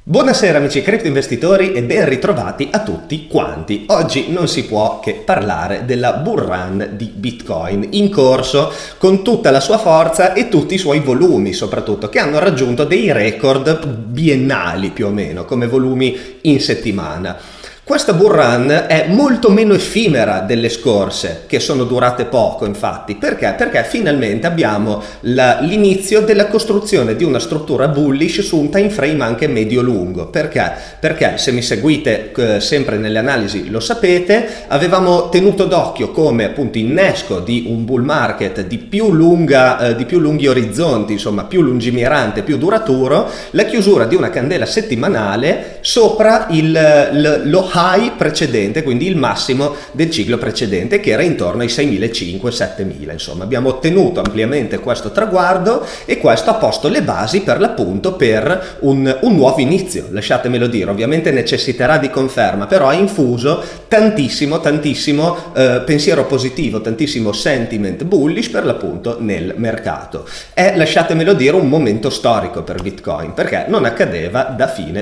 Buonasera amici cripto investitori e ben ritrovati a tutti quanti. Oggi non si può che parlare della bull run di Bitcoin in corso con tutta la sua forza e tutti i suoi volumi soprattutto, che hanno raggiunto dei record biennali più o meno come volumi in settimana. Questa bull run è molto meno effimera delle scorse, che sono durate poco infatti. Perché? Perché finalmente abbiamo l'inizio della costruzione di una struttura bullish su un time frame anche medio-lungo. Perché? Perché se mi seguite sempre nelle analisi lo sapete, avevamo tenuto d'occhio come appunto innesco di un bull market di più lunghi orizzonti, insomma più lungimirante, più duraturo, la chiusura di una candela settimanale sopra lo high precedente, quindi il massimo del ciclo precedente, che era intorno ai 6.500-7.000. Insomma, abbiamo ottenuto ampiamente questo traguardo e questo ha posto le basi per l'appunto per un nuovo inizio, lasciatemelo dire. Ovviamente necessiterà di conferma, però ha infuso tantissimo pensiero positivo, tantissimo sentiment bullish per l'appunto nel mercato. È, lasciatemelo dire, un momento storico per Bitcoin, perché non accadeva da fine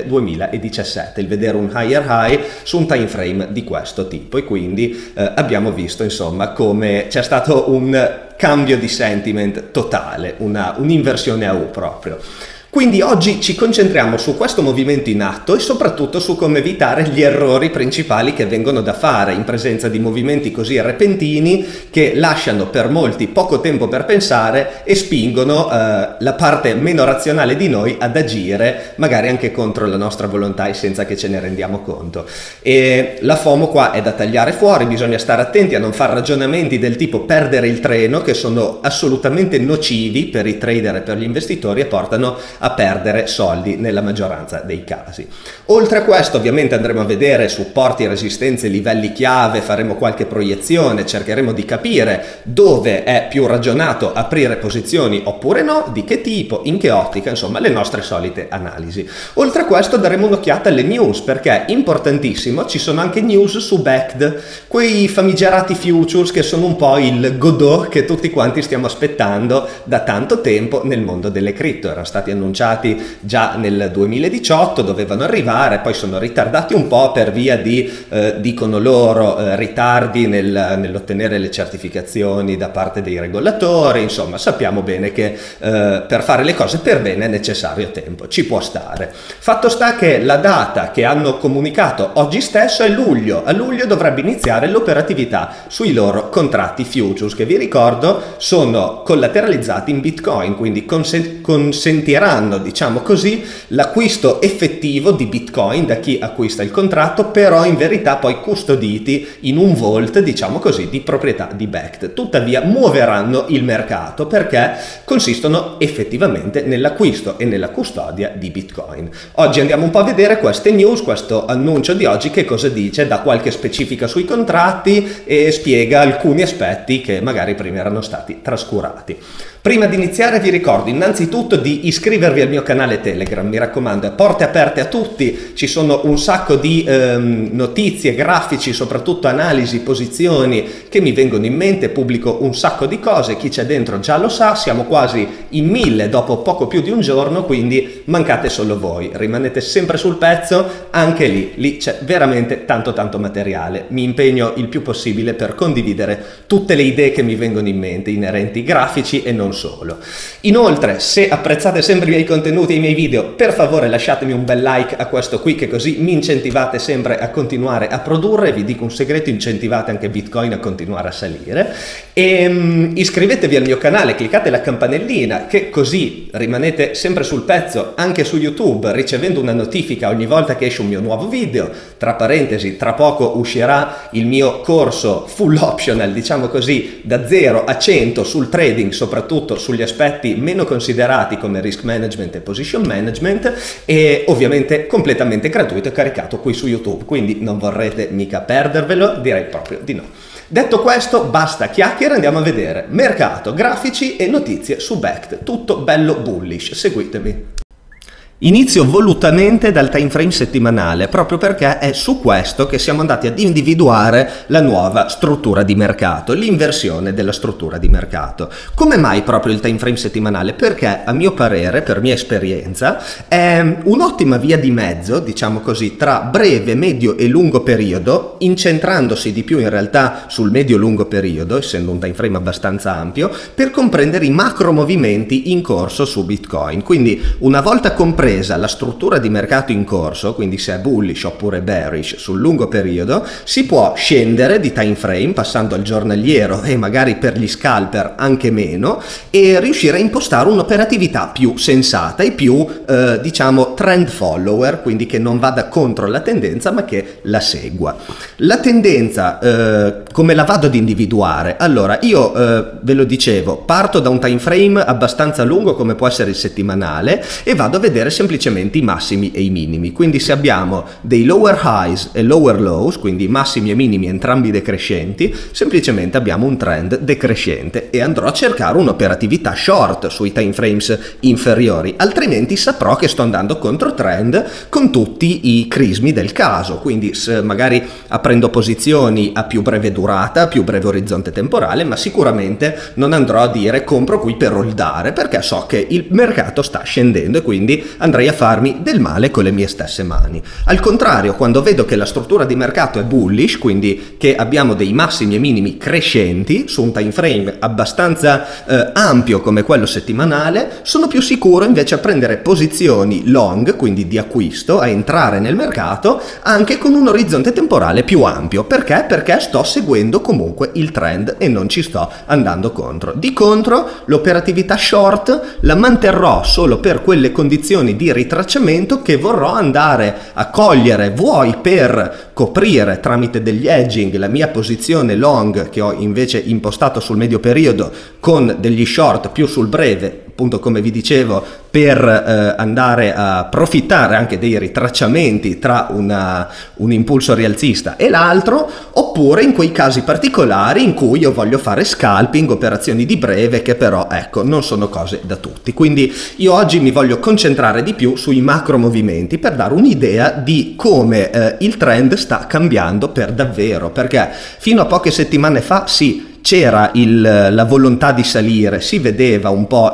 2017 il vedere un higher high su un time frame di questo tipo, e quindi abbiamo visto insomma come c'è stato un cambio di sentiment totale, un'inversione a U proprio. Quindi oggi ci concentriamo su questo movimento in atto e soprattutto su come evitare gli errori principali che vengono da fare in presenza di movimenti così repentini che lasciano per molti poco tempo per pensare e spingono la parte meno razionale di noi ad agire magari anche contro la nostra volontà e senza che ce ne rendiamo conto. E la FOMO qua è da tagliare fuori, bisogna stare attenti a non fare ragionamenti del tipo perdere il treno, che sono assolutamente nocivi per i trader e per gli investitori e portano a perdere soldi nella maggioranza dei casi. Oltre a questo ovviamente andremo a vedere supporti, resistenze, livelli chiave, faremo qualche proiezione, cercheremo di capire dove è più ragionato aprire posizioni oppure no, di che tipo, in che ottica, insomma le nostre solite analisi. Oltre a questo daremo un'occhiata alle news, perché importantissimo, ci sono anche news su Bakkt, quei famigerati futures che sono un po' il Godot che tutti quanti stiamo aspettando da tanto tempo nel mondo delle cripto. Erano stati annunciati già nel 2018, dovevano arrivare, poi sono ritardati un po' per via di, dicono loro, ritardi nell'ottenere le certificazioni da parte dei regolatori. Insomma, sappiamo bene che per fare le cose per bene è necessario tempo, ci può stare. Fatto sta che la data che hanno comunicato oggi stesso è luglio. A luglio dovrebbe iniziare l'operatività sui loro contratti futures, che vi ricordo sono collateralizzati in Bitcoin, quindi consentiranno, diciamo così, l'acquisto effettivo di Bitcoin da chi acquista il contratto, però in verità poi custoditi in un vault, diciamo così, di proprietà di Bakkt. Tuttavia muoveranno il mercato perché consistono effettivamente nell'acquisto e nella custodia di Bitcoin. Oggi andiamo un po' a vedere queste news, questo annuncio di oggi che cosa dice, dà qualche specifica sui contratti e spiega alcuni aspetti che magari prima erano stati trascurati. Prima di iniziare vi ricordo innanzitutto di iscrivervi al mio canale Telegram, mi raccomando, è porte aperte a tutti, ci sono un sacco di notizie, grafici, soprattutto analisi, posizioni che mi vengono in mente, pubblico un sacco di cose, chi c'è dentro già lo sa, siamo quasi in 1000 dopo poco più di un giorno, quindi mancate solo voi, rimanete sempre sul pezzo, anche lì c'è veramente tanto materiale, mi impegno il più possibile per condividere tutte le idee che mi vengono in mente, inerenti grafici e non solo. Inoltre, se apprezzate sempre i miei contenuti e i miei video, per favore lasciatemi un bel like a questo qui, che così mi incentivate sempre a continuare a produrre. Vi dico un segreto: incentivate anche Bitcoin a continuare a salire. E iscrivetevi al mio canale, cliccate la campanellina, che così rimanete sempre sul pezzo anche su YouTube, ricevendo una notifica ogni volta che esce un mio nuovo video. Tra parentesi, tra poco uscirà il mio corso full optional, diciamo così, da 0 a 100 sul trading, soprattutto sugli aspetti meno considerati come risk management e position management, e ovviamente completamente gratuito e caricato qui su YouTube, quindi non vorrete mica perdervelo, direi proprio di no. Detto questo, basta chiacchiere, andiamo a vedere mercato, grafici e notizie su Bakkt, tutto bello bullish, seguitemi. Inizio volutamente dal time frame settimanale, proprio perché è su questo che siamo andati ad individuare la nuova struttura di mercato, l'inversione della struttura di mercato. Come mai proprio il time frame settimanale? Perché a mio parere, per mia esperienza, è un'ottima via di mezzo, diciamo così, tra breve, medio e lungo periodo, incentrandosi di più in realtà sul medio-lungo periodo, essendo un time frame abbastanza ampio, per comprendere i macro movimenti in corso su Bitcoin. Quindi una volta compresa la struttura di mercato in corso, quindi se è bullish oppure bearish sul lungo periodo, si può scendere di time frame passando al giornaliero e magari per gli scalper anche meno, e riuscire a impostare un'operatività più sensata e più diciamo trend follower, quindi che non vada contro la tendenza ma che la segua. La tendenza come la vado ad individuare? Allora io ve lo dicevo, parto da un time frame abbastanza lungo come può essere il settimanale e vado a vedere semplicemente i massimi e i minimi. Quindi se abbiamo dei lower highs e lower lows, quindi massimi e minimi entrambi decrescenti, semplicemente abbiamo un trend decrescente e andrò a cercare un'operatività short sui time frames inferiori, altrimenti saprò che sto andando contro trend con tutti i crismi del caso. Quindi se magari aprendo posizioni a più breve durata, più breve orizzonte temporale, ma sicuramente non andrò a dire compro qui per holdare, perché so che il mercato sta scendendo e quindi andrei a farmi del male con le mie stesse mani. Al contrario, quando vedo che la struttura di mercato è bullish, quindi che abbiamo dei massimi e minimi crescenti su un time frame abbastanza ampio come quello settimanale, sono più sicuro invece a prendere posizioni long, quindi di acquisto, a entrare nel mercato anche con un orizzonte temporale più ampio. Perché? Perché sto seguendo comunque il trend e non ci sto andando contro. Di contro, l'operatività short la manterrò solo per quelle condizioni di ritracciamento che vorrò andare a cogliere, vuoi per coprire tramite degli hedging la mia posizione long che ho invece impostato sul medio periodo, con degli short più sul breve, appunto come vi dicevo, per andare a approfittare anche dei ritracciamenti tra un impulso rialzista e l'altro, oppure in quei casi particolari in cui io voglio fare scalping, operazioni di breve che però ecco non sono cose da tutti. Quindi io oggi mi voglio concentrare di più sui macro movimenti per dare un'idea di come il trend sta cambiando per davvero, perché fino a poche settimane fa sì, c'era la volontà di salire, si vedeva un po'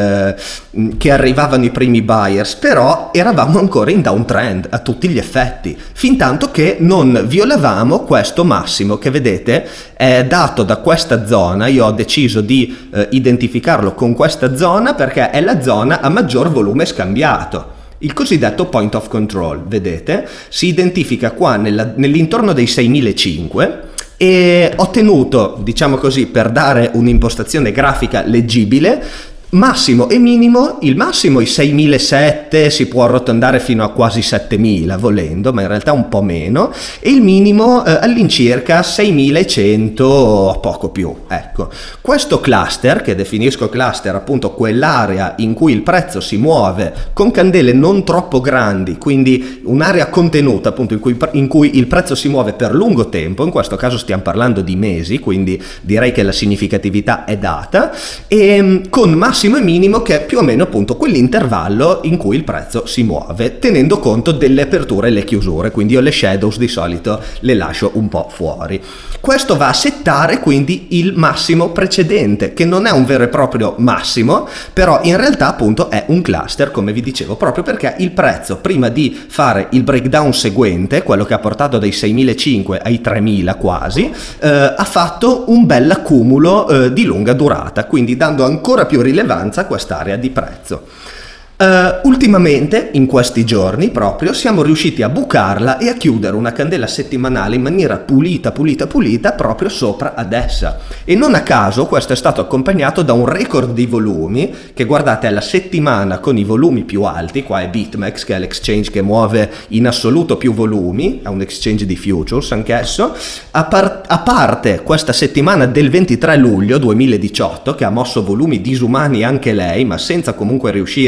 che arrivavano i primi buyers, però eravamo ancora in downtrend a tutti gli effetti, fin tanto che non violavamo questo massimo che vedete è dato da questa zona. Io ho deciso di identificarlo con questa zona perché è la zona a maggior volume scambiato. Il cosiddetto point of control, vedete, si identifica qua nell'intorno dei 6.500 e ho tenuto, diciamo così, per dare un'impostazione grafica leggibile, massimo e minimo. Il massimo i 6.700, si può arrotondare fino a quasi 7.000 volendo, ma in realtà un po' meno, e il minimo all'incirca 6.100, poco più. Ecco, questo cluster, che definisco cluster appunto quell'area in cui il prezzo si muove con candele non troppo grandi, quindi un'area contenuta appunto in cui il prezzo si muove per lungo tempo, in questo caso stiamo parlando di mesi, quindi direi che la significatività è data, e con massimo e minimo che è più o meno appunto quell'intervallo in cui il prezzo si muove, tenendo conto delle aperture e le chiusure. Quindi io le shadows di solito le lascio un po' fuori. Questo va a settare quindi il massimo precedente, che non è un vero e proprio massimo, però in realtà appunto è un cluster, come vi dicevo, proprio perché il prezzo, prima di fare il breakdown seguente, quello che ha portato dai 6.500 ai 3.000 quasi, ha fatto un bel accumulo di lunga durata, quindi dando ancora più rilevanza a quest'area di prezzo. Ultimamente, in questi giorni proprio, siamo riusciti a bucarla e a chiudere una candela settimanale in maniera pulita proprio sopra ad essa, e non a caso questo è stato accompagnato da un record di volumi che, guardate, è la settimana con i volumi più alti. Qua è BitMEX, che è l'exchange che muove in assoluto più volumi, è un exchange di futures anch'esso, a parte questa settimana del 23 luglio 2018 che ha mosso volumi disumani anche lei, ma senza comunque riuscire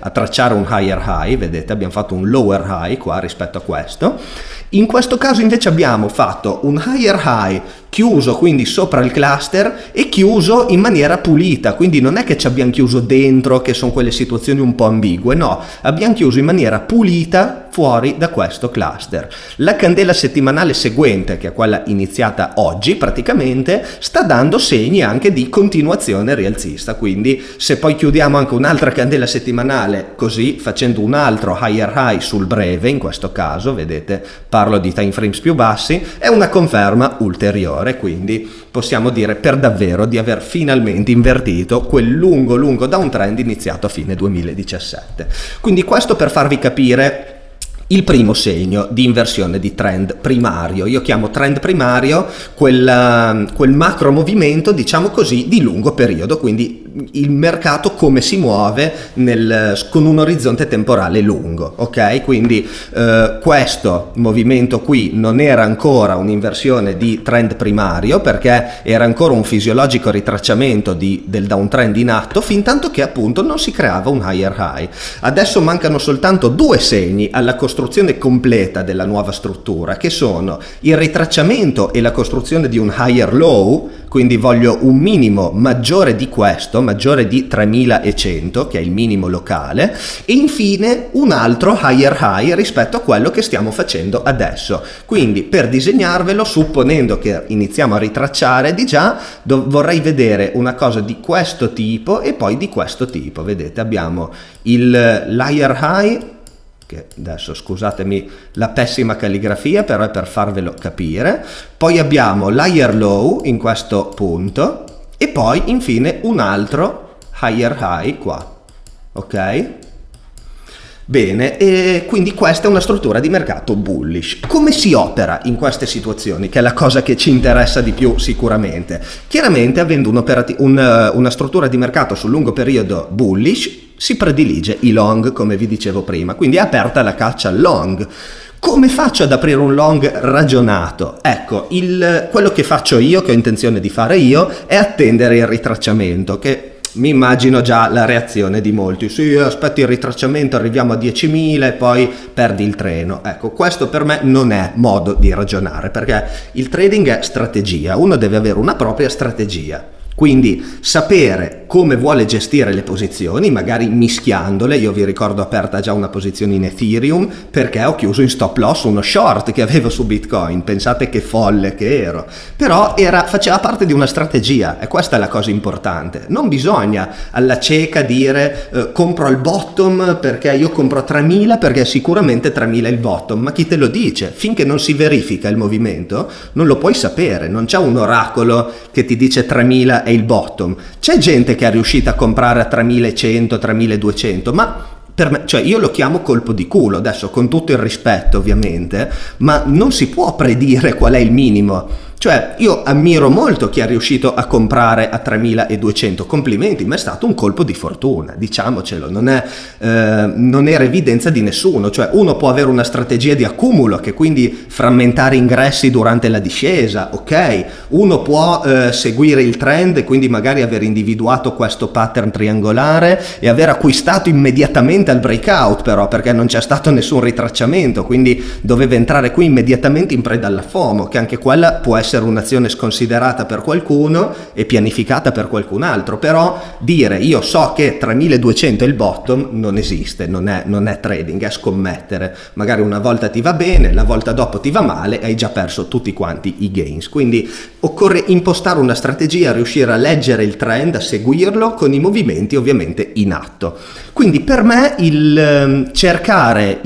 a tracciare un higher high, vedete abbiamo fatto un lower high qua rispetto a questo. In questo caso invece abbiamo fatto un higher high chiuso quindi sopra il cluster e chiuso in maniera pulita, quindi non è che ci abbiamo chiuso dentro, che sono quelle situazioni un po' ambigue, no, abbiamo chiuso in maniera pulita fuori da questo cluster. La candela settimanale seguente, che è quella iniziata oggi praticamente, sta dando segni anche di continuazione rialzista, quindi se poi chiudiamo anche un'altra candela settimanale così, facendo un altro higher high sul breve, in questo caso vedete parlo di time frames più bassi, è una conferma ulteriore, quindi possiamo dire per davvero di aver finalmente invertito quel lungo downtrend iniziato a fine 2017. Quindi questo per farvi capire il primo segno di inversione di trend primario. Io chiamo trend primario quel macro movimento, diciamo così, di lungo periodo, quindi il mercato come si muove con un orizzonte temporale lungo, ok? Quindi questo movimento qui non era ancora un'inversione di trend primario, perché era ancora un fisiologico ritracciamento del downtrend in atto, fin tanto che appunto non si creava un higher high. Adesso mancano soltanto due segni alla costruzione completa della nuova struttura, che sono il ritracciamento e la costruzione di un higher low, quindi voglio un minimo maggiore di questo, maggiore di 3100, che è il minimo locale, e infine un altro higher high rispetto a quello che stiamo facendo adesso. Quindi per disegnarvelo, supponendo che iniziamo a ritracciare di già, vorrei vedere una cosa di questo tipo e poi di questo tipo. Vedete, abbiamo l'higher high, che adesso scusatemi la pessima calligrafia, però è per farvelo capire, poi abbiamo l'higher low in questo punto e poi infine un altro higher high qua, ok? Bene, e quindi questa è una struttura di mercato bullish. Come si opera in queste situazioni, che è la cosa che ci interessa di più sicuramente? Chiaramente, avendo una struttura di mercato sul lungo periodo bullish, si predilige i long, come vi dicevo prima, quindi è aperta la caccia al long. Come faccio ad aprire un long ragionato? Ecco, quello che faccio io, che ho intenzione di fare io, è attendere il ritracciamento, che mi immagino già la reazione di molti. Sì, aspetti il ritracciamento, arriviamo a 10.000 e poi perdi il treno. Ecco, questo per me non è modo di ragionare, perché il trading è strategia, uno deve avere una propria strategia. Quindi sapere come vuole gestire le posizioni, magari mischiandole. Io vi ricordo aperta già una posizione in Ethereum perché ho chiuso in stop loss uno short che avevo su Bitcoin. Pensate che folle che ero, però faceva parte di una strategia, e questa è la cosa importante. Non bisogna alla cieca dire compro al bottom perché io compro a 3.000 perché sicuramente 3.000 è il bottom, ma chi te lo dice? Finché non si verifica il movimento non lo puoi sapere, non c'è un oracolo che ti dice 3.000 è il bottom. C'è gente che è riuscita a comprare a 3.100, 3.200, ma per me, cioè io lo chiamo colpo di culo, adesso con tutto il rispetto ovviamente, ma non si può predire qual è il minimo. Cioè io ammiro molto chi è riuscito a comprare a 3.200, complimenti, ma è stato un colpo di fortuna, diciamocelo, non era evidenza di nessuno. Cioè uno può avere una strategia di accumulo, che quindi frammentare ingressi durante la discesa, ok, uno può seguire il trend e quindi magari aver individuato questo pattern triangolare e aver acquistato immediatamente al breakout, però perché non c'è stato nessun ritracciamento, quindi doveva entrare qui immediatamente in preda alla FOMO, che anche quella può essere un'azione sconsiderata per qualcuno e pianificata per qualcun altro, però dire io so che 3.200 è il bottom non esiste, non è trading, è scommettere. Magari una volta ti va bene, la volta dopo ti va male e hai già perso tutti quanti i gains. Quindi occorre impostare una strategia, riuscire a leggere il trend, a seguirlo con i movimenti ovviamente in atto. Quindi per me cercare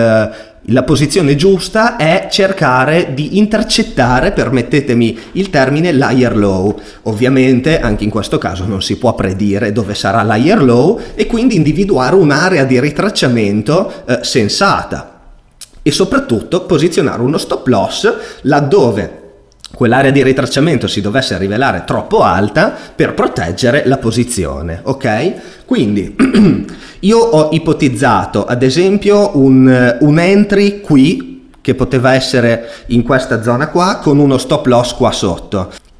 la posizione giusta è cercare di intercettare, permettetemi il termine, l'higher low. Ovviamente anche in questo caso non si può predire dove sarà l'higher low e quindi individuare un'area di ritracciamento sensata e soprattutto posizionare uno stop loss laddove quell'area di ritracciamento si dovesse rivelare troppo alta per proteggere la posizione, ok? Quindi io ho ipotizzato ad esempio un entry qui che poteva essere in questa zona qua con uno stop loss qua sotto.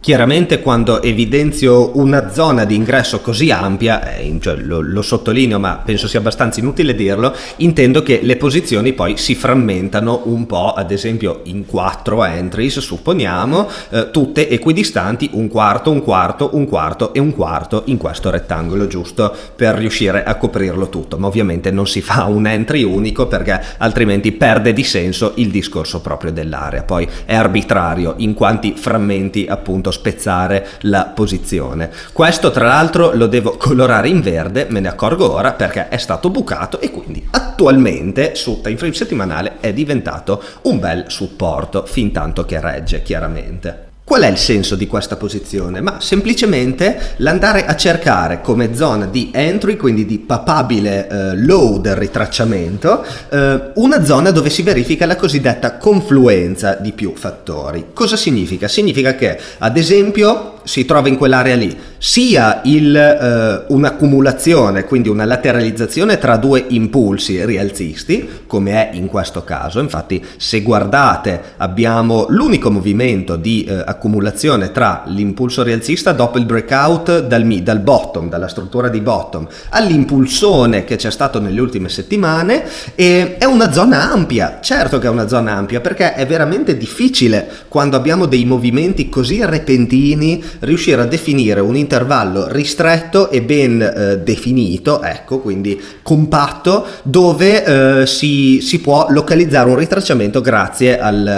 Chiaramente quando evidenzio una zona di ingresso così ampia, cioè lo sottolineo ma penso sia abbastanza inutile dirlo, intendo che le posizioni poi si frammentano un po', ad esempio in 4 entries, supponiamo, tutte equidistanti, un quarto, un quarto, un quarto e un quarto in questo rettangolo, giusto per riuscire a coprirlo tutto, ma ovviamente non si fa un entry unico perché altrimenti perde di senso il discorso proprio dell'area, poi è arbitrario in quanti frammenti appunto spezzare la posizione. Questo tra l'altro lo devo colorare in verde, me ne accorgo ora perché è stato bucato e quindi attualmente su Timeframe settimanale è diventato un bel supporto fin tanto che regge chiaramente. Qual è il senso di questa posizione? Ma semplicemente l'andare a cercare come zona di entry, quindi di papabile low del ritracciamento, una zona dove si verifica la cosiddetta confluenza di più fattori. Cosa significa? Significa che, ad esempio, si trova in quell'area lì sia un'accumulazione, quindi una lateralizzazione tra due impulsi rialzisti, come è in questo caso. Infatti, se guardate, abbiamo l'unico movimento di accumulazione tra l'impulso rialzista dopo il breakout dal bottom, dalla struttura di bottom, all'impulsone che c'è stato nelle ultime settimane, e è una zona ampia. Certo che è una zona ampia perché è veramente difficile, quando abbiamo dei movimenti così repentini, riuscire a definire un intervallo ristretto e ben definito, ecco, quindi compatto, dove si può localizzare un ritracciamento grazie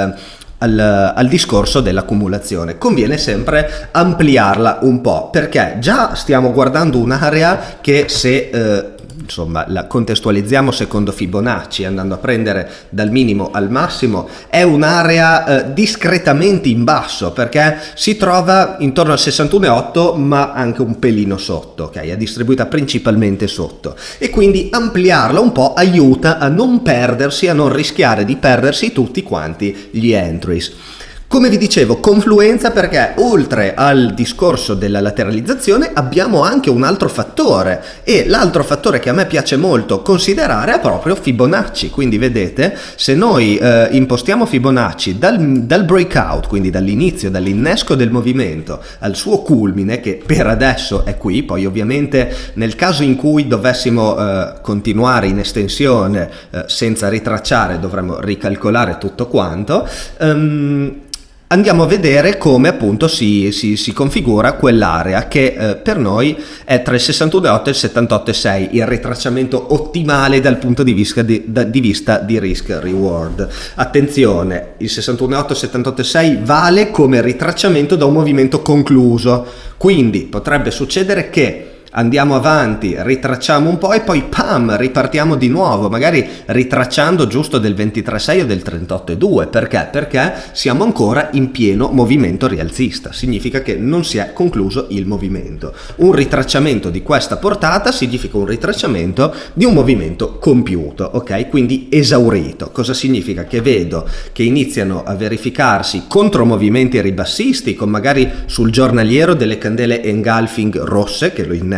al discorso dell'accumulazione. Conviene sempre ampliarla un po', perché già stiamo guardando un'area che, se insomma la contestualizziamo secondo Fibonacci, andando a prendere dal minimo al massimo, è un'area discretamente in basso, perché si trova intorno al 61,8 ma anche un pelino sotto, ok? È distribuita principalmente sotto, e quindi ampliarla un po' aiuta a non perdersi, a non rischiare di perdersi tutti quanti gli entries. Come vi dicevo, confluenza, perché oltre al discorso della lateralizzazione abbiamo anche un altro fattore, e l'altro fattore che a me piace molto considerare è proprio Fibonacci. Quindi vedete, se noi impostiamo Fibonacci dal breakout, quindi dall'inizio, dall'innesco del movimento al suo culmine, che per adesso è qui, poi ovviamente nel caso in cui dovessimo continuare in estensione senza ritracciare dovremmo ricalcolare tutto quanto, andiamo a vedere come appunto si configura quell'area che per noi è tra il 61,8 e il 78,6, il ritracciamento ottimale dal punto di vista di risk reward. Attenzione, il 61,8 e 78,6 vale come ritracciamento da un movimento concluso, quindi potrebbe succedere che andiamo avanti, ritracciamo un po' e poi pam, ripartiamo di nuovo, magari ritracciando giusto del 23,6 o del 38,2. Perché? Perché siamo ancora in pieno movimento rialzista, significa che non si è concluso il movimento. Un ritracciamento di questa portata significa un ritracciamento di un movimento compiuto, ok? Quindi esaurito. Cosa significa? Che vedo che iniziano a verificarsi contromovimenti ribassisti, con magari sul giornaliero delle candele engulfing rosse che lo innescano,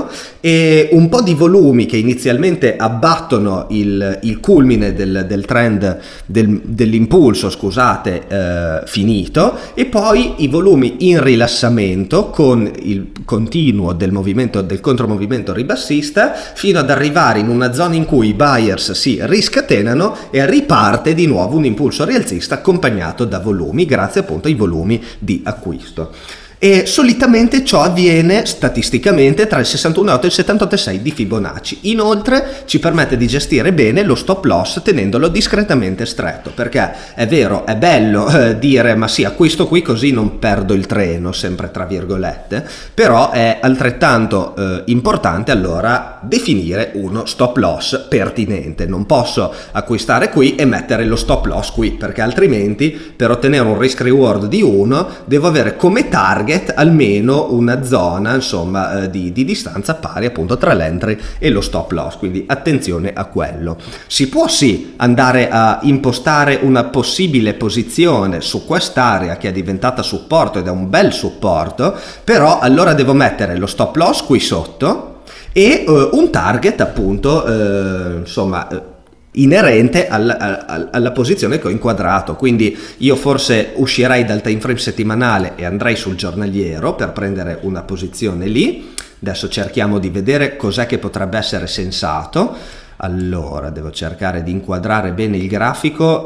e un po' di volumi che inizialmente abbattono il culmine del trend dell'impulso, scusate, finito, e poi i volumi in rilassamento con il continuo del contromovimento ribassista, fino ad arrivare in una zona in cui i buyers si riscatenano e riparte di nuovo un impulso rialzista accompagnato da volumi, grazie appunto ai volumi di acquisto. E solitamente ciò avviene statisticamente tra il 61,8 e il 78,6 di Fibonacci. Inoltre ci permette di gestire bene lo stop loss tenendolo discretamente stretto, perché è vero, è bello dire ma sì, acquisto qui così non perdo il treno, sempre tra virgolette, però è altrettanto importante allora definire uno stop loss pertinente. Non posso acquistare qui e mettere lo stop loss qui, perché altrimenti per ottenere un risk reward di 1 devo avere come target almeno una zona, insomma, di distanza pari appunto tra l'entry e lo stop loss, quindi attenzione a quello. Si può sì andare a impostare una possibile posizione su quest'area che è diventata supporto ed è un bel supporto, però allora devo mettere lo stop loss qui sotto e un target appunto insomma inerente alla posizione che ho inquadrato. Quindi io forse uscirei dal time frame settimanale e andrei sul giornaliero per prendere una posizione lì. Adesso cerchiamo di vedere cos'è che potrebbe essere sensato. Allora, devo cercare di inquadrare bene il grafico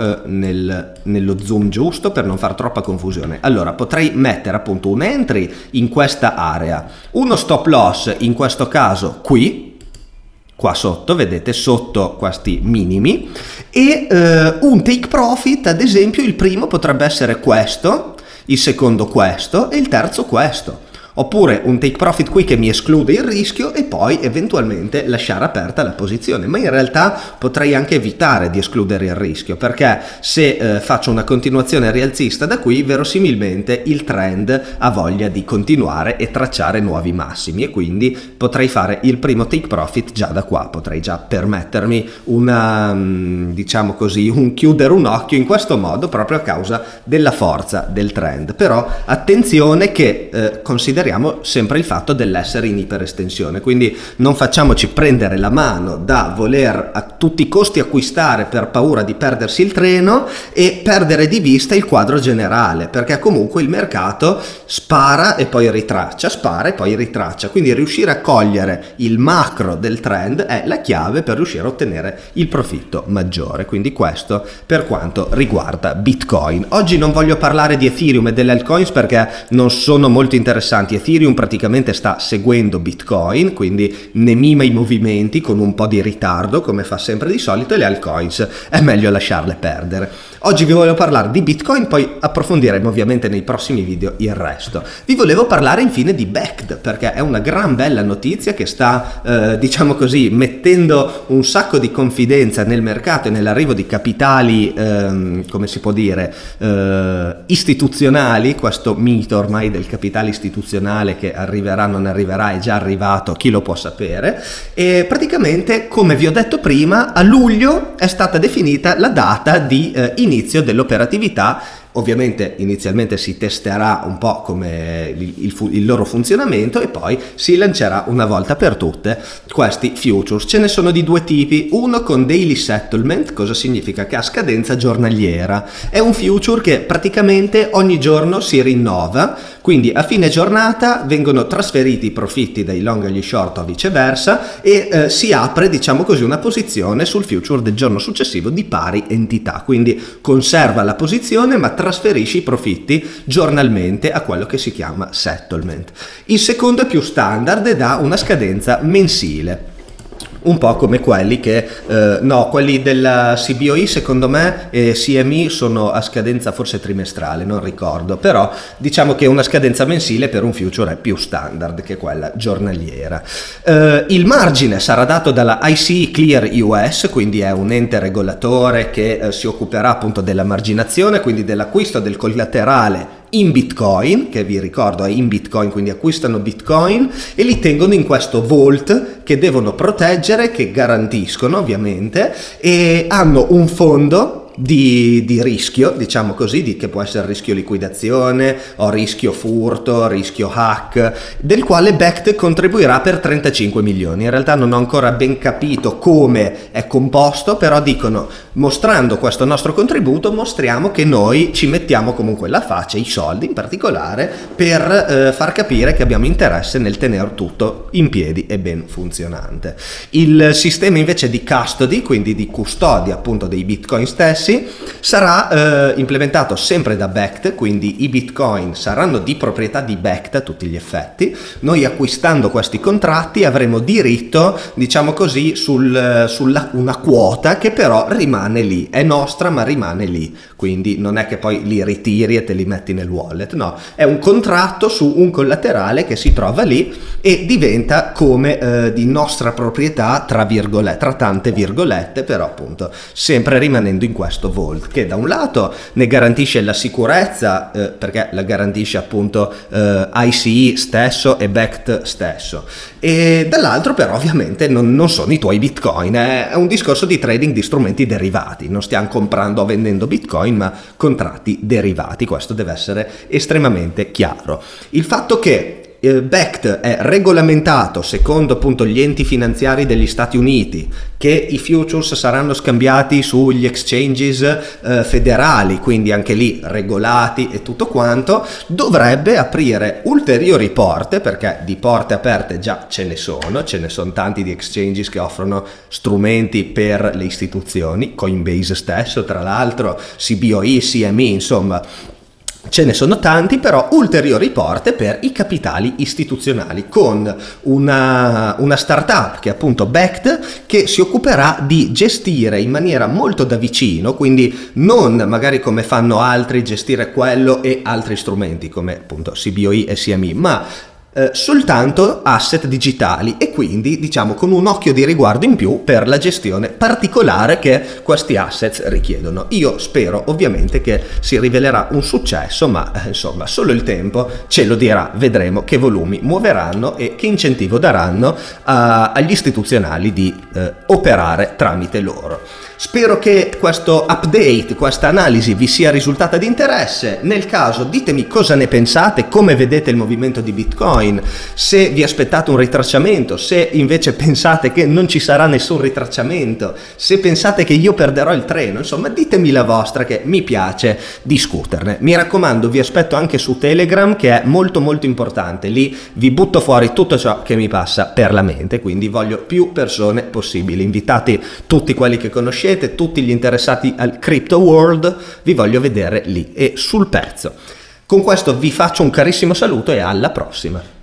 nello zoom giusto per non far troppa confusione. Allora, potrei mettere appunto un entry in questa area, uno stop loss in questo caso qui, qua sotto, vedete, sotto questi minimi, e un take profit, ad esempio, il primo potrebbe essere questo, il secondo questo e il terzo questo. Oppure un take profit qui che mi esclude il rischio e poi eventualmente lasciare aperta la posizione. Ma in realtà potrei anche evitare di escludere il rischio, perché se faccio una continuazione rialzista da qui, verosimilmente il trend ha voglia di continuare e tracciare nuovi massimi, e quindi potrei fare il primo take profit già da qua. Potrei già permettermi una, diciamo così, un chiudere un occhio in questo modo proprio a causa della forza del trend. Però attenzione che consideriamo sempre il fatto dell'essere in iperestensione, quindi non facciamoci prendere la mano da voler a tutti i costi acquistare per paura di perdersi il treno e perdere di vista il quadro generale, perché comunque il mercato spara e poi ritraccia, spara e poi ritraccia, quindi riuscire a cogliere il macro del trend è la chiave per riuscire a ottenere il profitto maggiore. Quindi questo per quanto riguarda Bitcoin. Oggi non voglio parlare di Ethereum e delle altcoins perché non sono molto interessanti. Ethereum praticamente sta seguendo Bitcoin, quindi ne mima i movimenti con un po' di ritardo, come fa sempre di solito, e le altcoins è meglio lasciarle perdere. Oggi vi volevo parlare di Bitcoin, poi approfondiremo ovviamente nei prossimi video il resto. Vi volevo parlare infine di Bakkt, perché è una gran bella notizia che sta, diciamo così, mettendo un sacco di confidenza nel mercato e nell'arrivo di capitali, come si può dire, istituzionali. Questo mito ormai del capitale istituzionale che arriverà, non arriverà, è già arrivato, chi lo può sapere. E praticamente, come vi ho detto prima, a luglio è stata definita la data di inizio dell'operatività. Ovviamente inizialmente si testerà un po' come il loro funzionamento e poi si lancerà una volta per tutte questi futures. Ce ne sono di due tipi, uno con daily settlement, cosa significa? Che ha scadenza giornaliera. È un future che praticamente ogni giorno si rinnova, quindi a fine giornata vengono trasferiti i profitti dai long agli short o viceversa e si apre, diciamo così, una posizione sul future del giorno successivo di pari entità, quindi conserva la posizione ma trasferisci i profitti giornalmente a quello che si chiama settlement. Il secondo è più standard ed ha una scadenza mensile, un po' come quelli che no, quelli della CBOE secondo me e CME sono a scadenza forse trimestrale, non ricordo, però diciamo che una scadenza mensile per un future è più standard che quella giornaliera. Il margine sarà dato dalla ICE Clear US, quindi è un ente regolatore che si occuperà appunto della marginazione, quindi dell'acquisto del collaterale in Bitcoin, che vi ricordo è in Bitcoin, quindi acquistano Bitcoin e li tengono in questo vault che devono proteggere, che garantiscono ovviamente, e hanno un fondo di rischio, diciamo così, che può essere rischio liquidazione o rischio furto, rischio hack, del quale Bakkt contribuirà per 35 milioni. In realtà non ho ancora ben capito come è composto, però dicono, mostrando questo nostro contributo, mostriamo che noi ci mettiamo comunque la faccia, i soldi in particolare, per far capire che abbiamo interesse nel tenere tutto in piedi e ben funzionante. Il sistema invece di custody, quindi di custodia appunto dei Bitcoin stessi, sarà implementato sempre da Bakkt, quindi i Bitcoin saranno di proprietà di Bakkt a tutti gli effetti. Noi acquistando questi contratti avremo diritto, diciamo così, sulla una quota che però rimane lì, è nostra ma rimane lì, quindi non è che poi li ritiri e te li metti nel wallet, no, è un contratto su un collaterale che si trova lì e diventa come di nostra proprietà, tra virgolette, tra tante virgolette, però appunto sempre rimanendo in questo vault, che da un lato ne garantisce la sicurezza, perché la garantisce appunto ICE stesso e Bakkt stesso, e dall'altro però ovviamente non sono i tuoi Bitcoin, è un discorso di trading di strumenti derivati, non stiamo comprando o vendendo Bitcoin ma contratti derivati, questo deve essere estremamente chiaro. Il fatto che BECT è regolamentato secondo appunto gli enti finanziari degli Stati Uniti, che i futures saranno scambiati sugli exchanges federali, quindi anche lì regolati e tutto quanto, dovrebbe aprire ulteriori porte, perché di porte aperte già ce ne sono tanti di exchanges che offrono strumenti per le istituzioni, Coinbase stesso tra l'altro, CBOE, CME, insomma ce ne sono tanti, però ulteriori porte per i capitali istituzionali, con una startup che è appunto BECT, che si occuperà di gestire in maniera molto da vicino, quindi non magari come fanno altri, gestire quello e altri strumenti come appunto CBOE e CME, ma soltanto asset digitali, e quindi diciamo con un occhio di riguardo in più per la gestione particolare che questi assets richiedono. Io spero ovviamente che si rivelerà un successo, ma insomma solo il tempo ce lo dirà, vedremo che volumi muoveranno e che incentivo daranno agli istituzionali di operare tramite loro. Spero che questo update, questa analisi vi sia risultata di interesse. Nel caso ditemi cosa ne pensate, come vedete il movimento di Bitcoin, se vi aspettate un ritracciamento, se invece pensate che non ci sarà nessun ritracciamento, se pensate che io perderò il treno, insomma ditemi la vostra, che mi piace discuterne. Mi raccomando, vi aspetto anche su Telegram, che è molto molto importante, lì vi butto fuori tutto ciò che mi passa per la mente, quindi voglio più persone possibili, invitate tutti quelli che conoscete, tutti gli interessati al crypto world, vi voglio vedere lì e sul pezzo. Con questo vi faccio un carissimo saluto e alla prossima.